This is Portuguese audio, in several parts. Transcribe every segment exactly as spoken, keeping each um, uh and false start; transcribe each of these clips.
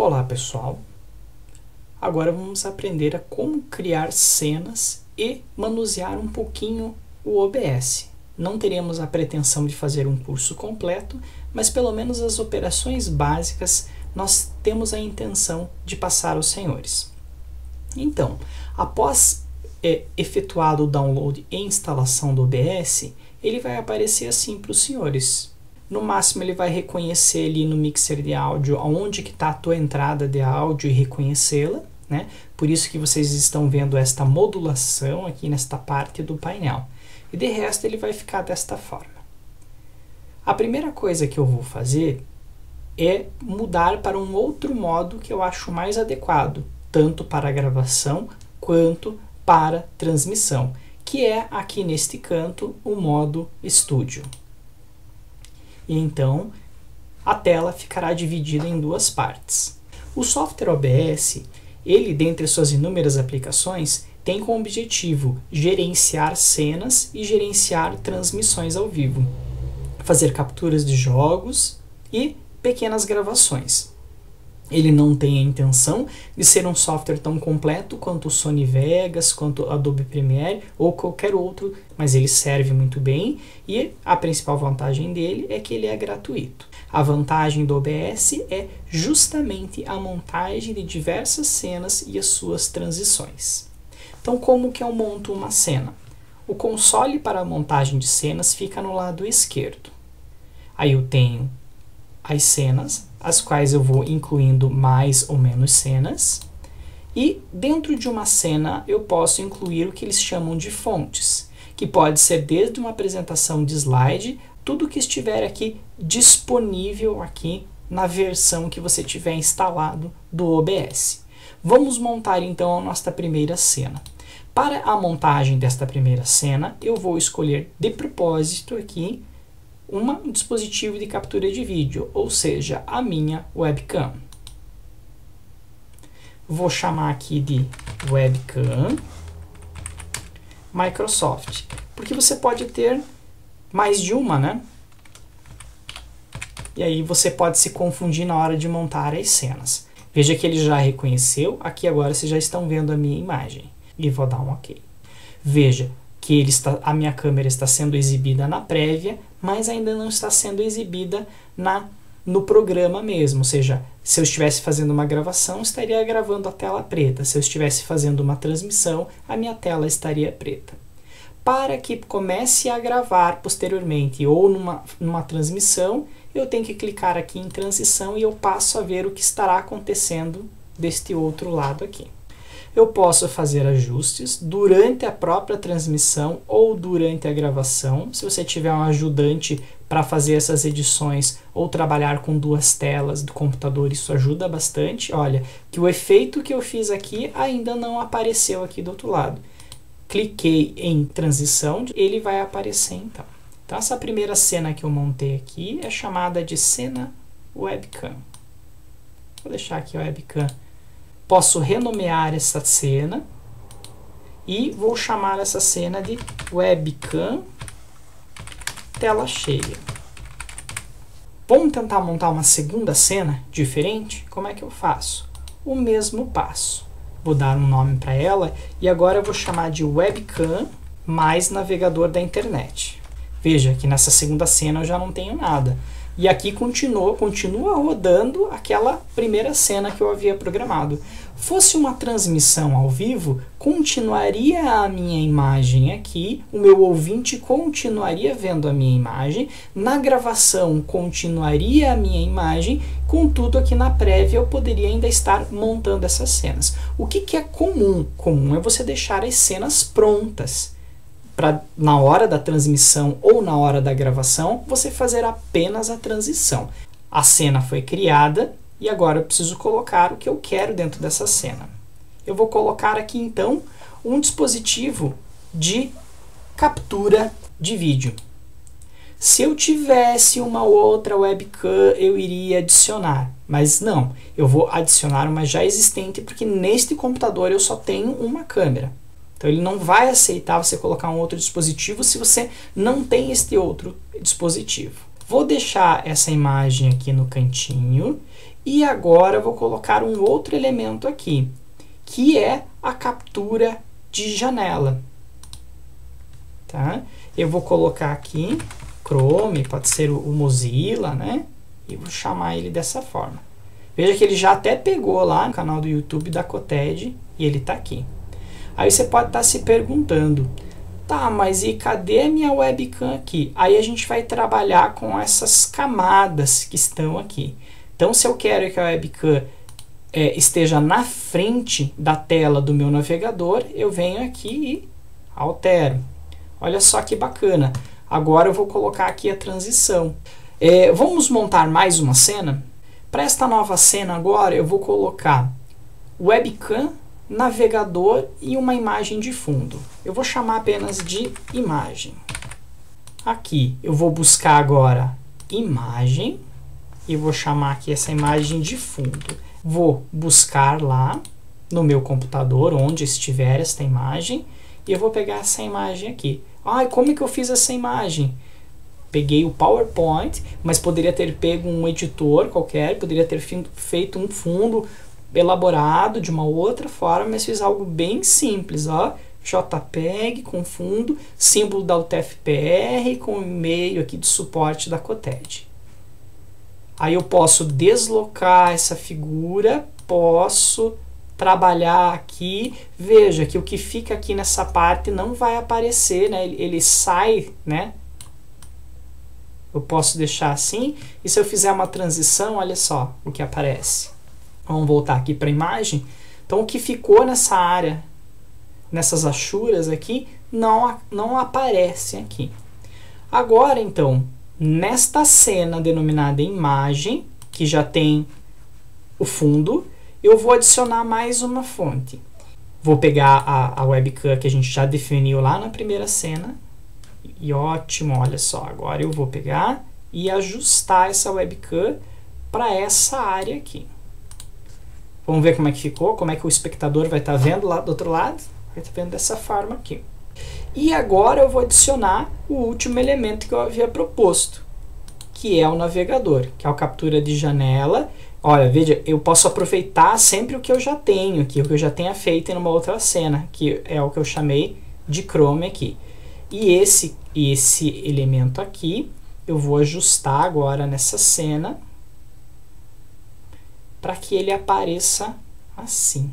Olá pessoal, agora vamos aprender a como criar cenas e manusear um pouquinho o O B S. Não teremos a pretensão de fazer um curso completo, mas pelo menos as operações básicas nós temos a intenção de passar aos senhores. Então, após é, efetuado o download e instalação do O B S, ele vai aparecer assim para os senhores. No máximo ele vai reconhecer ali no mixer de áudio onde que está a tua entrada de áudio e reconhecê-la, né? Por isso que vocês estão vendo esta modulação aqui nesta parte do painel. E de resto ele vai ficar desta forma. A primeira coisa que eu vou fazer é mudar para um outro modo que eu acho mais adequado, tanto para a gravação quanto para transmissão, que é aqui neste canto o modo estúdio. E então a tela ficará dividida em duas partes. O software O B S, ele dentre suas inúmeras aplicações, tem como objetivo gerenciar cenas e gerenciar transmissões ao vivo, fazer capturas de jogos e pequenas gravações. Ele não tem a intenção de ser um software tão completo quanto o Sony Vegas, quanto o Adobe Premiere ou qualquer outro, mas ele serve muito bem e a principal vantagem dele é que ele é gratuito. A vantagem do O B S é justamente a montagem de diversas cenas e as suas transições. Então, como que eu monto uma cena? O console para a montagem de cenas fica no lado esquerdo. Aí eu tenho as cenas, as quais eu vou incluindo mais ou menos cenas, e dentro de uma cena eu posso incluir o que eles chamam de fontes, que pode ser desde uma apresentação de slide, tudo que estiver aqui disponível aqui na versão que você tiver instalado do O B S. Vamos montar então a nossa primeira cena. Para a montagem desta primeira cena, eu vou escolher de propósito aqui um dispositivo de captura de vídeo, ou seja, a minha webcam. Vou chamar aqui de webcam Microsoft, porque você pode ter mais de uma, né? E aí você pode se confundir na hora de montar as cenas. Veja que ele já reconheceu, aqui agora vocês já estão vendo a minha imagem. E vou dar um OK. Veja que ele está, a minha câmera está sendo exibida na prévia, mas ainda não está sendo exibida na, no programa mesmo. Ou seja, se eu estivesse fazendo uma gravação, estaria gravando a tela preta. Se eu estivesse fazendo uma transmissão, a minha tela estaria preta. Para que comece a gravar posteriormente ou numa, numa transmissão, eu tenho que clicar aqui em transição e eu passo a ver o que estará acontecendo deste outro lado aqui. Eu posso fazer ajustes durante a própria transmissão ou durante a gravação. Se você tiver um ajudante para fazer essas edições ou trabalhar com duas telas do computador, isso ajuda bastante. Olha, que o efeito que eu fiz aqui ainda não apareceu aqui do outro lado. Cliquei em transição, ele vai aparecer então. Então essa primeira cena que eu montei aqui é chamada de cena webcam. Vou deixar aqui a webcam. Posso renomear essa cena e vou chamar essa cena de webcam tela cheia. Vamos tentar montar uma segunda cena diferente? Como é que eu faço? O mesmo passo. Vou dar um nome para ela e agora eu vou chamar de webcam mais navegador da internet. Veja que nessa segunda cena eu já não tenho nada. E aqui continua, continua rodando aquela primeira cena que eu havia programado. Fosse uma transmissão ao vivo, continuaria a minha imagem aqui, o meu ouvinte continuaria vendo a minha imagem, na gravação continuaria a minha imagem, contudo aqui na prévia eu poderia ainda estar montando essas cenas. O que, que é comum? Comum é você deixar as cenas prontas. Para na hora da transmissão ou na hora da gravação, você fazer apenas a transição. A cena foi criada e agora eu preciso colocar o que eu quero dentro dessa cena. Eu vou colocar aqui então um dispositivo de captura de vídeo. Se eu tivesse uma outra webcam, eu iria adicionar, mas não, eu vou adicionar uma já existente porque neste computador eu só tenho uma câmera. Então ele não vai aceitar você colocar um outro dispositivo se você não tem este outro dispositivo. Vou deixar essa imagem aqui no cantinho E agora eu vou colocar um outro elemento aqui, que é a captura de janela. Tá? Eu vou colocar aqui Chrome, pode ser o, o Mozilla, né? E vou chamar ele dessa forma. Veja que ele já até pegou lá no canal do YouTube da Coted e ele está aqui. Aí você pode estar se perguntando, tá, mas e cadê a minha webcam aqui? Aí a gente vai trabalhar com essas camadas que estão aqui. Então, se eu quero que a webcam é, esteja na frente da tela do meu navegador, eu venho aqui e altero. Olha só que bacana. Agora eu vou colocar aqui a transição. É, vamos montar mais uma cena? Para esta nova cena agora, eu vou colocar webcam, navegador e uma imagem de fundo. Eu vou chamar apenas de imagem. Aqui eu vou buscar agora imagem e vou chamar aqui essa imagem de fundo. Vou buscar lá no meu computador, onde estiver esta imagem, e eu vou pegar essa imagem aqui. Ah, como é que eu fiz essa imagem? Peguei o PowerPoint, mas poderia ter pego um editor qualquer, poderia ter feito um fundo elaborado de uma outra forma, mas fiz algo bem simples, ó. JPEG com fundo, símbolo da U T F P R com e-mail aqui de suporte da Coted. Aí eu posso deslocar essa figura, posso trabalhar aqui. Veja que o que fica aqui nessa parte não vai aparecer, né? Ele, ele sai, né? Eu posso deixar assim, e se eu fizer uma transição, olha só o que aparece. Vamos voltar aqui para a imagem. Então, o que ficou nessa área, nessas achuras aqui, não, não aparece aqui. Agora, então, nesta cena denominada imagem, que já tem o fundo, eu vou adicionar mais uma fonte. Vou pegar a, a webcam que a gente já definiu lá na primeira cena. E ótimo, olha só, agora eu vou pegar e ajustar essa webcam para essa área aqui. Vamos ver como é que ficou, como é que o espectador vai estar vendo lá do outro lado. Vai estar vendo dessa forma aqui. E agora eu vou adicionar o último elemento que eu havia proposto, que é o navegador, que é a captura de janela. Olha, veja, eu posso aproveitar sempre o que eu já tenho aqui, o que eu já tenha feito em uma outra cena, que é o que eu chamei de Chrome aqui. E esse, esse elemento aqui, eu vou ajustar agora nessa cena para que ele apareça assim.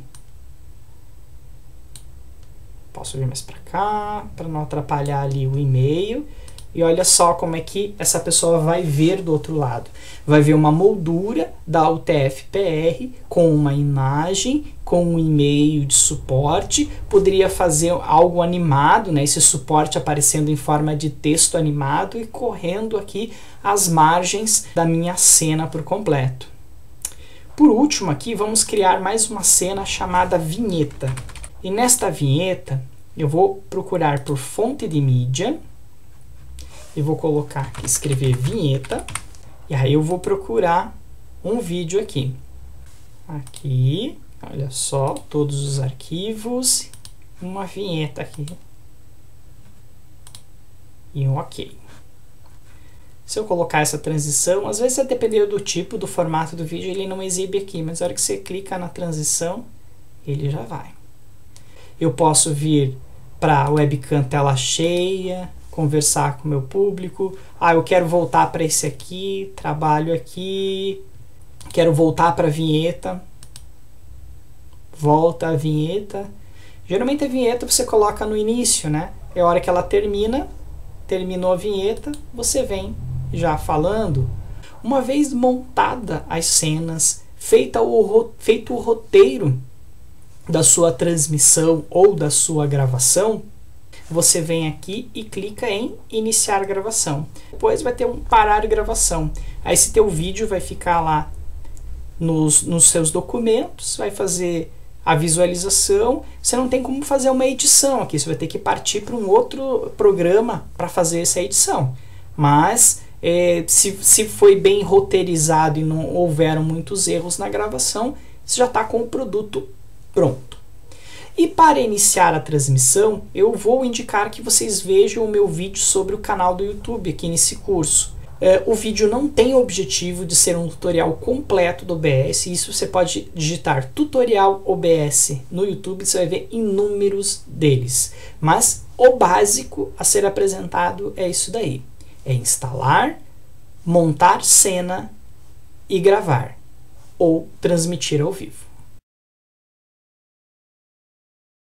Posso vir mais para cá, para não atrapalhar ali o e-mail. E olha só como é que essa pessoa vai ver do outro lado. Vai ver uma moldura da U T F P R com uma imagem, com um e-mail de suporte. Poderia fazer algo animado, né? Esse suporte aparecendo em forma de texto animado e correndo aqui as margens da minha cena por completo. Por último aqui, vamos criar mais uma cena chamada vinheta. E nesta vinheta, eu vou procurar por fonte de mídia. E vou colocar aqui, escrever vinheta, e aí eu vou procurar um vídeo aqui. Aqui, olha só, todos os arquivos, uma vinheta aqui. E um OK. Se eu colocar essa transição, às vezes, a depender do tipo, do formato do vídeo, ele não exibe aqui, mas na hora que você clica na transição, ele já vai. Eu posso vir para a webcam tela cheia, conversar com o meu público. Ah, eu quero voltar para esse aqui, trabalho aqui, quero voltar para a vinheta, volta a vinheta. Geralmente a vinheta você coloca no início, né? É a hora que ela termina, terminou a vinheta, você vem já falando. Uma vez montada as cenas, feita o, feito o roteiro da sua transmissão ou da sua gravação, você vem aqui e clica em iniciar gravação. Depois vai ter um parar de gravação. Aí esse teu vídeo vai ficar lá nos, nos seus documentos, vai fazer a visualização. Você não tem como fazer uma edição aqui, você vai ter que partir para um outro programa para fazer essa edição. Mas é, se, se foi bem roteirizado e não houveram muitos erros na gravação, você já está com o produto pronto. E para iniciar a transmissão, eu vou indicar que vocês vejam o meu vídeo sobre o canal do YouTube aqui nesse curso. É, o vídeo não tem o objetivo de ser um tutorial completo do O B S. Isso você pode digitar tutorial O B S no YouTube, você vai ver inúmeros deles. Mas o básico a ser apresentado é isso daí. É instalar, montar cena e gravar ou transmitir ao vivo.